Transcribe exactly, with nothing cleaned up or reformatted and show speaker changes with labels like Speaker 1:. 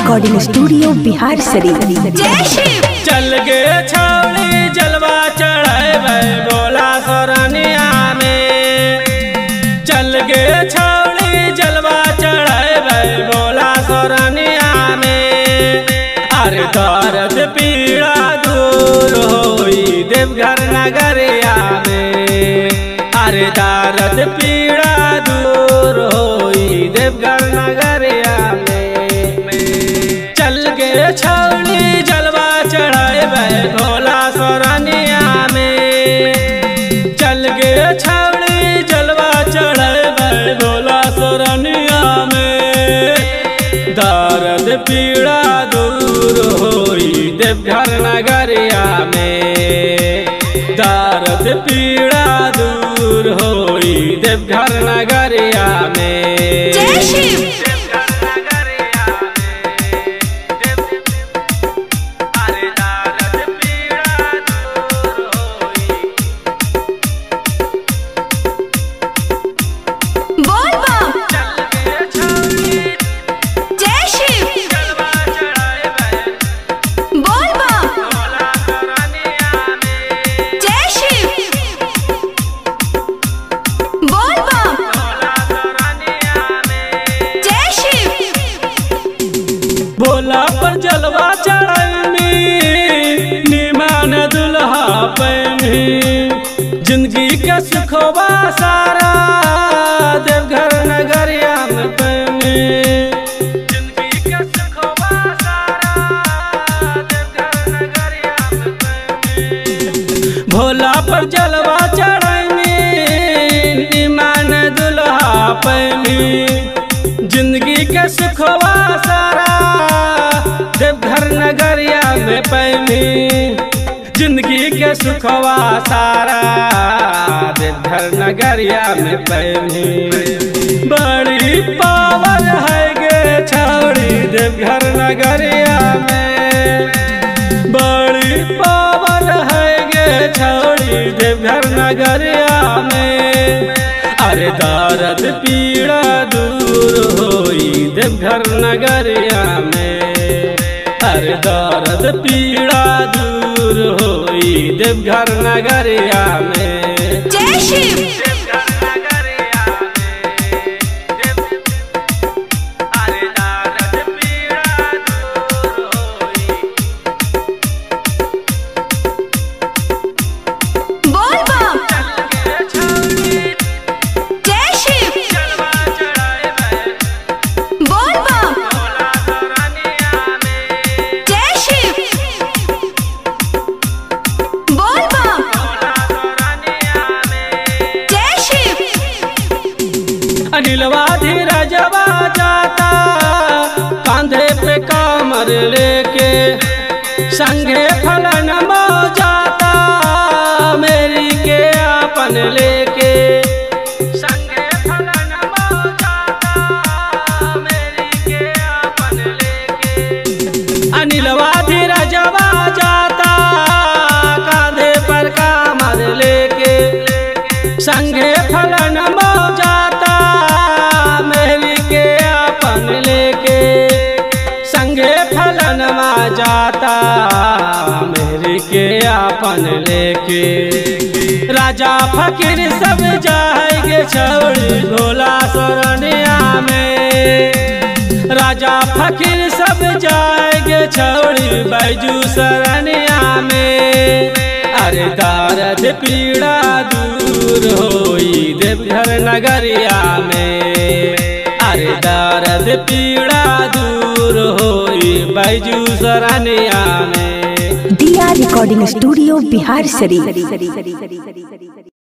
Speaker 1: Recording studio Bihar Sharif.
Speaker 2: जय शिव।
Speaker 3: चल गे छौड़ी जलवा चढ़ावे भोला सरनिया में, चल गे छौड़ी जलवा चढ़ावे भोला सरनिया में। अरे दर्द पीड़ा दूर होई देवघर नगरिया में, अरे दर्द पीड़ा दूर होई देवघर नगरिया में। चल गे छौड़ी जलवा चढ़ावे भोला सरनिया में, चल गे छौड़ी जलवा चढ़ावे भोला सरनिया में। दर्द पीड़ा दूर होई देवघर नगरिया में, दर्द पीड़ा दूर होई देवघर नगरिया में।
Speaker 2: जय शिव।
Speaker 3: भोला पर जलवा चढ़नी निमान दुल्हा पैनी, जिंदगी के सुखवा सारा देवघर नगरिया में पैनी, जिंदगी के सुखवा सारा देवघर नगरिया में पैनी। भोला पर जलवा चढ़नी निमान दुल्हा पैनी, जिंदगी के सुखवा सारा देवघर नगरिया में पैनी, जिंदगी के सुखवा सारा देवघर नगरिया में पैनी। बड़ी पावर है गे छौड़ी देवघर नगरिया में, बड़ी पावर है गे छौड़ी देवघर नगरिया में। अरे दर्द पीड़ा दूर होई देवघर नगरिया में, अरे दर्द पीड़ा दूर होई देवघर नगरिया में।
Speaker 2: जय शिव।
Speaker 3: अनिलवा धीरजवा जाता कांधे पे कामर लेके, संगे फलन मो जाता मेरी के आपन लेके, संगे फलन मो जाता मेरी के आपन लेके। अनिलवा धीरजवा जाता कांधे पर कामर लेके, संगे फलन मो जाता मेरी के आपन लेके, संगे फलनमा जाता मेरी के आपन लेके। राजा फकीर सब जाएंगे छौड़ी भोला सरनिया में, राजा फकीर सब जाएंगे छौड़ी बैजू सरनिया में। अरे दर्द पीड़ा दूर होई देवघर नगरिया में, अरे दर्द पीड़ा दूर होई बैजू सरनिया में।
Speaker 1: Recording studio Bihar Sharif.